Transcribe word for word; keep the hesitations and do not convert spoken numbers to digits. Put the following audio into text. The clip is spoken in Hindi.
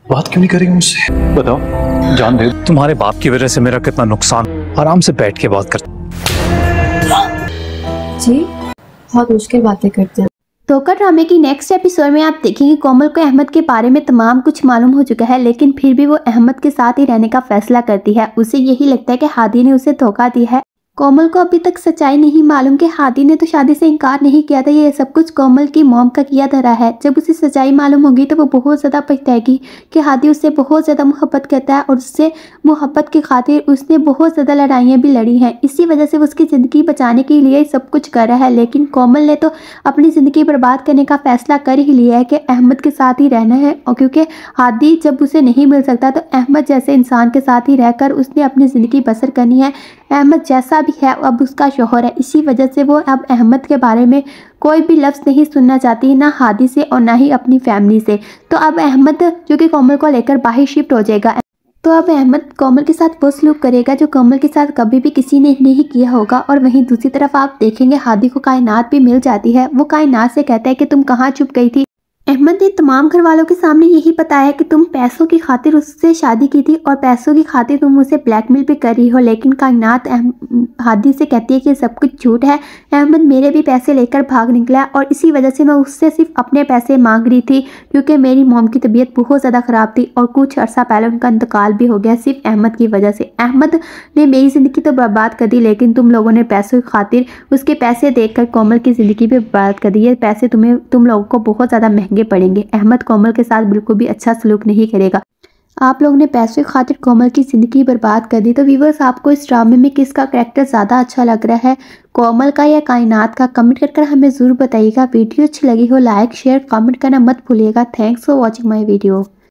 बात क्यों नहीं करेगी मुझसे? बताओ, जान दे। तुम्हारे बाप की वजह से मेरा कितना नुकसान। आराम से बैठ के बात कर। जी बहुत मुश्किल बातें करते हैं। धोखा ड्रामे की नेक्स्ट एपिसोड में आप देखेंगे कोमल को अहमद के बारे में तमाम कुछ मालूम हो चुका है, लेकिन फिर भी वो अहमद के साथ ही रहने का फैसला करती है। उसे यही लगता है कि हादी ने उसे धोखा दिया है। कोमल को अभी तक सच्चाई नहीं मालूम कि हादी ने तो शादी से इनकार नहीं किया था, ये सब कुछ कोमल की मॉम का किया धरा है। जब उसे सच्चाई मालूम होगी तो वो बहुत ज़्यादा पछताएगी कि हादी उससे बहुत ज़्यादा मोहब्बत करता है और उससे मोहब्बत की खातिर उसने बहुत ज़्यादा लड़ाइयाँ भी लड़ी हैं। इसी वजह से वो उसकी ज़िंदगी बचाने के लिए सब कुछ कर रहा है, लेकिन कोमल ने तो अपनी ज़िंदगी बर्बाद करने का फैसला कर ही लिया है कि अहमद के साथ ही रहना है। और क्योंकि हादी जब उसे नहीं मिल सकता तो अहमद जैसे इंसान के साथ ही रहकर उसने अपनी ज़िंदगी बसर करनी है। अहमद जैसा भी है अब उसका शोहर है, इसी वजह से वो अब अहमद के बारे में कोई भी लफ्ज़ नहीं सुनना चाहती, ना हादी से और ना ही अपनी फैमिली से। तो अब अहमद जो कि कोमल को लेकर बाहर शिफ्ट हो जाएगा। तो अब अहमद कोमल के साथ वो सलूक करेगा जो कोमल के साथ कभी भी किसी ने नहीं किया होगा। और वहीं दूसरी तरफ आप देखेंगे हादी को कायनात भी मिल जाती है। वो कायनात से कहता है कि तुम कहाँ छुप गई थी। अहमद ने तमाम घर वालों के सामने यही बताया कि तुम पैसों की खातिर उससे शादी की थी और पैसों की खातिर तुम उसे ब्लैकमेल भी कर रही हो, लेकिन कायनात हादी से कहती है कि सब कुछ झूठ है। अहमद मेरे भी पैसे लेकर भाग निकला और इसी वजह से मैं उससे सिर्फ अपने पैसे मांग रही थी, क्योंकि मेरी मॉम की तबीयत बहुत ज़्यादा ख़राब थी और कुछ अर्सा पहले उनका इंतकाल भी हो गया सिर्फ अहमद की वजह से। अहमद ने मेरी ज़िंदगी तो बर्बाद कर दी, लेकिन तुम लोगों ने पैसों की खातिर उसके पैसे देखकर कोमल की ज़िंदगी भी बर्बाद कर दी। ये पैसे तुम्हें तुम लोगों को बहुत ज़्यादा महंगे पड़ेंगे। अहमद कोमल के साथ बिल्कुल भी अच्छा सलूक नहीं करेगा। आप लोगों ने पैसों की खातिर कोमल की ज़िंदगी बर्बाद कर दी। तो व्यूअर्स, आपको इस ड्रामे में किसका कैरेक्टर ज़्यादा अच्छा लग रहा है, कोमल का या कायनात का? कमेंट कर कर हमें ज़रूर बताइएगा। वीडियो अच्छी लगी हो लाइक शेयर कमेंट करना मत भूलिएगा। Thanks for watching my video.